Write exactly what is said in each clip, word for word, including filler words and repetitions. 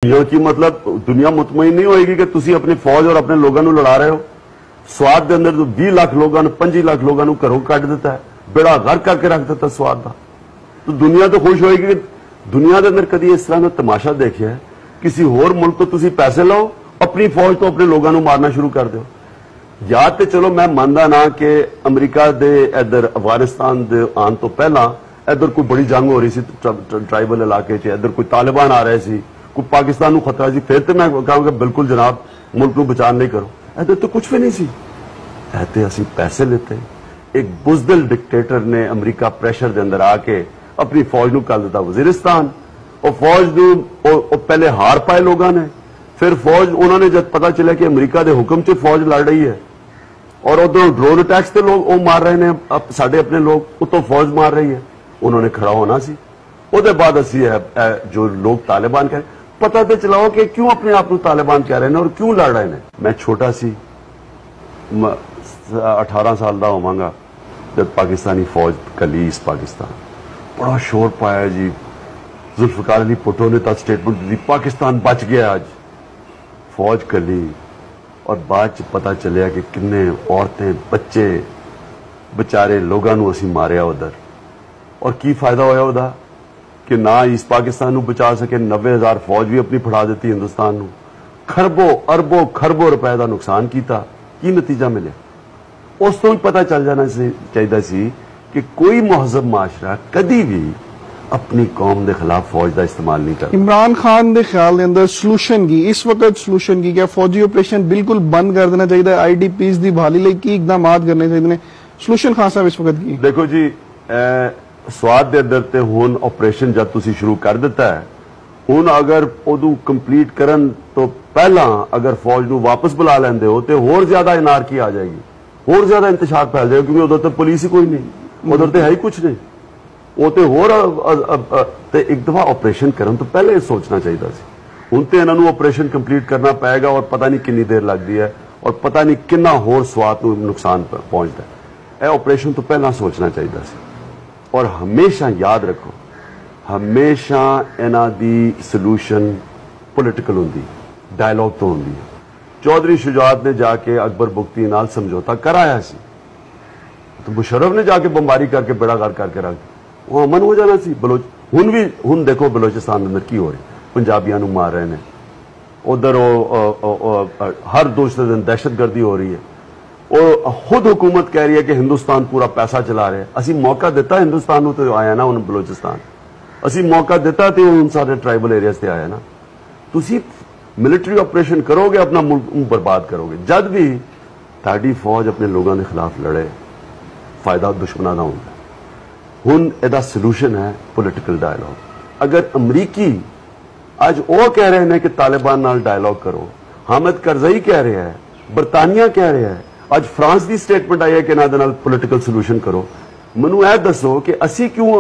यह की मतलब दुनिया मुतमईन नहीं होएगी कि तुसी अपनी फौज और अपने लोगों लड़ा रहे हो। स्वाद के अंदर बीस लाख लोगों पच्चीस लाख लोगों घरों कट दिता है, बेड़ा घर करके रख दिता स्वाद का। तो दुनिया तो खुश होएगी कि दुनिया के अंदर कभी इस तरह का तमाशा देखिए है, किसी होर मुल्क तो तुसी पैसे लो, अपनी फौज तो अपने लोगों मारना शुरू कर दो। या तो चलो मैं मानदा ना कि अमरीका दे इधर अफगानिस्तान दे आने तो पहला इधर कोई बड़ी जंग हो रही सी ट्राइबल इलाके च, इधर कोई तालिबान आ रहे सी, कोई पाकिस्तान को खतरा सी, फिर तो मैं कहूँगा बिल्कुल जनाब मुल्क को बचान नहीं करो। इधर तो कुछ भी नहीं सी, ऐसे असी पैसे लेते। एक बुजदिल डिक्टेटर ने अमरीका प्रेशर के अंदर आके अपनी फौज को कर दिता वजीरिस्तान, और फौज को पहले हार पाए लोगों ने, फिर फौज उन्होंने जब पता चला कि अमरीका के हुक्म से फौज लड़ रही है और उधर ड्रोन अटैक्स से लोग वो मार रहे हैं, अब साढ़े अपने लोग उतो फौज मार रही है, उन्होंने खड़ा होना सी। उसके बाद असी जो लोग तालिबान कह रहे, पता तो चलाओ कि क्यों अपने आप को तालिबान कह रहे हैं और क्यों लड़ रहे हैं। मैं छोटा सी अठारह साल का होवांगा जब पाकिस्तानी फौज कली ईस्ट पाकिस्तान, बड़ा शोर पाया जी, जुल्फकार अली भुट्टो ने तक स्टेटमेंट दी पाकिस्तान बच गया आज, फौज कली, और बाद च पता चलिया कि किन्ने औरतें बच्चे बेचारे लोगों को असी मारिया उधर, और की फायदा होया उदा कि ना ईस्ट पाकिस्तान को बचा सके, नब्बे हजार फौज भी अपनी फड़ा दी हिंदुस्तान को, खरबों अरबों खरबों रुपए का नुकसान किया, की नतीजा मिले। उस तो पता चल जाना चाहिए सी कि कोई महजब माशरा कभी भी अपनी कौम के खिलाफ फौज का इस्तेमाल नहीं करता। इमरान खान के ख्याल के अंदर सलूशन की इस वक्त सलूशन की क्या फौजी ऑपरेशन बिल्कुल बंद कर देना चाहिए, आई डी पीस की बहाली लिए की इकदाम करने चाहिए, सलूशन खान साहब इस वक्त की? देखो जी, ए, स्वाद के अंदर ते हुन ऑपरेशन जब तुसी शुरू कर दिता है, हुन अगर उदू कंप्लीट करन तो पहला अगर फौज को वापस बुला लेंदे हो तो होर ज्यादा इनारकी आ जाएगी, होर ज्यादा इंतशार फैल जाएगा, क्योंकि उधर तो पुलिस ही कोई नहीं, उधर तो है ही कुछ नहीं। वो तो होर एक दफा ऑपरेशन करन तो पहले सोचना चाहिए सी। हुन तो इन्होंने ऑपरेशन कंप्लीट करना पाएगा और पता नहीं कितनी देर लगती है और पता नहीं कितना होर स्वाद को नुकसान पहुंचता है। यह ऑपरेशन तो पहला सोचना चाहिए सी। और हमेशा याद रखो, हमेशा इन्हां दी सलूशन पोलिटिकल होंदी, डायलॉग तो होंदी है। चौधरी शुजात ने जाके अकबर बुख्ती नाल समझौता कराया सी, तो मुशर्रफ ने जाके बमबारी करके बेड़ा गर्क करके रख वो अमन हो जाना सी। बलोच हुन भी हुन देखो बलोचिस्तान के अंदर की हो रही, पंजाबियों को मार रहे हैं उधर, हर दूसरे दिन दहशतगर्दी हो रही है, और खुद हुकूमत कह रही है कि हिंदुस्तान पूरा पैसा चला रहे हैं। असी मौका देता हिंदुस्तान तो आया ना उन बलोचिस्तान, असी मौका देता तो उन सारे ट्राइबल एरियाज से आया ना। तुसी मिलिट्री ऑपरेशन करोगे अपना मुल्क बर्बाद करोगे। जब भी ताड़ी फौज अपने लोगों के खिलाफ लड़े, फायदा दुश्मना का होता है। हुन एदा सलूशन है पोलिटिकल डायलॉग। अगर अमरीकी आज वो कह रहे हैं कि तालिबान नाल डायलॉग करो, हामिद करजई कह रहे हैं, बरतानिया कह रहे हैं, आज फ्रांस की स्टेटमेंट आई है कि ना पोलिटिकल सलूशन करो। मैनू यह दसो कि असी क्यों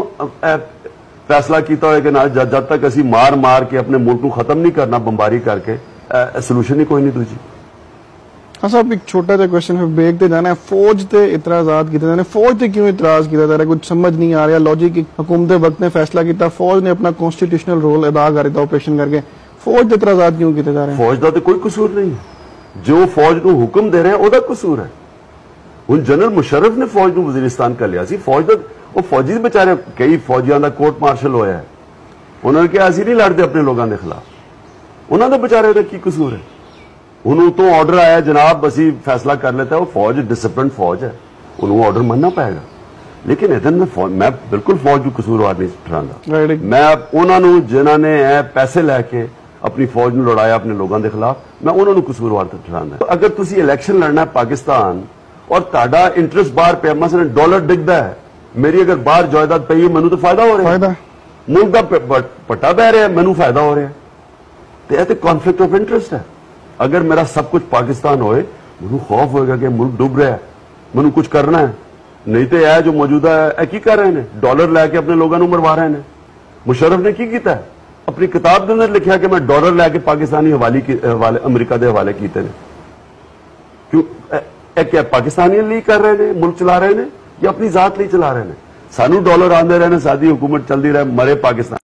फैसला किया हो कि ना जब तक असी मार मार के अपने मुल्क को खत्म नहीं करना बमबारी करके, सलूशन ही कोई नहीं दूजी। हाँ साहब, एक छोटा सा क्वेश्चन है, ब्रेक ते जाना है। फौज ते इतराजात किए जाने, फौज ते क्यों इतराज किया जा रहा है, कुछ समझ नहीं आ रहा। लॉजिक हुकूमत वक्त ने फैसला किया, फौज ने अपना कॉन्स्टिट्यूशनल रोल अदा कर दिया ऑपरेशन करके, फौज ते इतराजात क्यों किए जा रहे हैं? फौज का तो कोई कसूर नहीं है, जो फौज को हुक्म दे रहे हैं वह कसूर है। हुन जनरल मुशर्रफ ने फौज को वजीरिस्तान कर लिया सी, फौज का वो फौजी बेचारे कई फौजियों का कोर्ट मार्शल होया है, उन्होंने कहा असी नहीं लड़ते अपने लोगों के खिलाफ, उन्होंने बेचारे का की कसूर है। उन्होंने तो ऑर्डर आया जनाब असी फैसला कर लेता है, वो फौज डिसिप्लिन फौज है, उन्होंने ऑर्डर मानना पाएगा। लेकिन इधर में मैं बिल्कुल फौज को कसूरवार नहीं ठहरांदा। मैं उन्होंने जिन्होंने पैसे लैके अपनी फौज में लड़ाया अपने लोगों के खिलाफ, मैं उन्होंने कसूरवार ठहरांदा। तो अगर तुसी इलेक्शन लड़ना है पाकिस्तान और ताड़ा इंटरेस्ट बाहर पे मसलन डॉलर डिगदा है, मेरी अगर बाहर जायदाद पई है, मैनू तो फायदा हो रहा है, मुल्क का पट्टा बह रहा है, मैनू फायदा हो रहा है। तो यह तो कॉन्फ्लिक्ट ऑफ इंटरेस्ट है। अगर मेरा सब कुछ पाकिस्तान होए, मैनू खौफ होएगा कि मुल्क डूब रहा है, मैनू कुछ करना है। नहीं तो यह जो मौजूदा है की कर रहे हैं, डॉलर लैके अपने लोगों को मरवा रहे हैं। मुशर्रफ ने की किया है, अपनी किताब के अंदर लिखा कि मैं डॉलर लैके पाकिस्तानी हवाले हवाले अमरीका के हवाले किए ने। क्यों क्या पाकिस्तानी लिए कर रहे हैं, मुल्क चला रहे हैं या अपनी जात लिए चला रहे हैं? सानू डॉलर आंदे रहे, सादी हुकूमत चलती रहे, मरे पाकिस्तान।